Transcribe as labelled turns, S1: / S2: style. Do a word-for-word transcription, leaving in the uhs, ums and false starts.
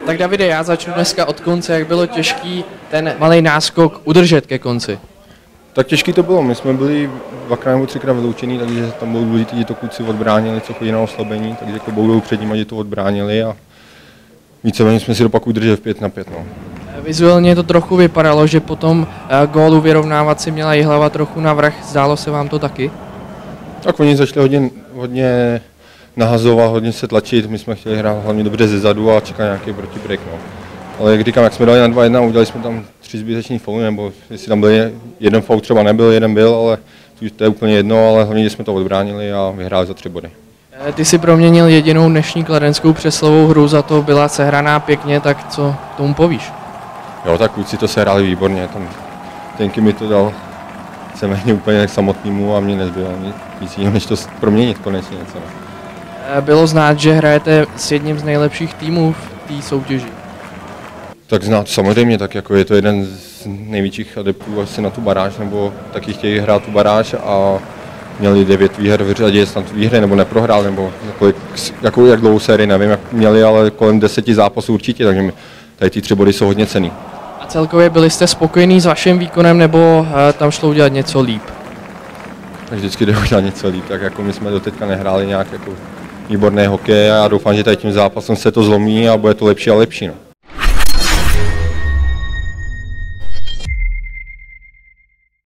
S1: Tak Davide, já začnu dneska od konce, jak bylo těžký ten malý náskok udržet ke konci.
S2: Tak těžký to bylo, my jsme byli dvakrát nebo třikrát vyloučení, takže tam bylo důležité, že to kluci odbránili, co chodí na oslabení, takže klobou dolů před nimi, že to odbránili a víceméně jsme si to pak udrželi v pět na pět. No.
S1: Vizuálně to trochu vypadalo, že po tom gólu vyrovnávat si měla Jihlava trochu navrch, zdálo se vám to taky?
S2: Tak oni začali hodně, hodně nahazovat, hodně se tlačit, my jsme chtěli hrát hlavně dobře ze zadu a čekat nějaký protibreak. No. Ale jak říkám, jak jsme dali na dva jedna, udělali jsme tam tři zbyteční fauly, nebo jestli tam byl jeden faul, třeba nebyl, jeden byl, ale to je úplně jedno, ale hlavně, že jsme to odbránili a vyhráli za tři body.
S1: Ty si proměnil jedinou dnešní kladenskou přeslovou hru, za to byla sehraná pěkně, tak co tomu povíš?
S2: Jo, tak kluci to sehráli výborně, tam tenky mi to dal víceméně úplně k samotnému a mě nezbylo nic jiného, než to proměnit konečně něco.
S1: Bylo znát, že hrajete s jedním z nejlepších týmů v té soutěži.
S2: Tak znát samozřejmě, tak jako je to jeden z největších adeptů asi na tu baráž, nebo taky chtějí hrát tu baráž a měli devět výher v řadě, snad výhry nebo neprohrál, nebo kolik, jakou, jak dlouhou sérii, nevím, jak měli, ale kolem deseti zápasů určitě, takže mi, tady ty tři body jsou hodně cenný.
S1: A celkově byli jste spokojení s vaším výkonem, nebo uh, tam šlo udělat něco líp?
S2: Tak vždycky jde udělat něco líp, tak jako my jsme doteďka nehráli nějak jako výborný hokej a já doufám, že tady tím zápasem se to zlomí a bude to lepší a lepší. No.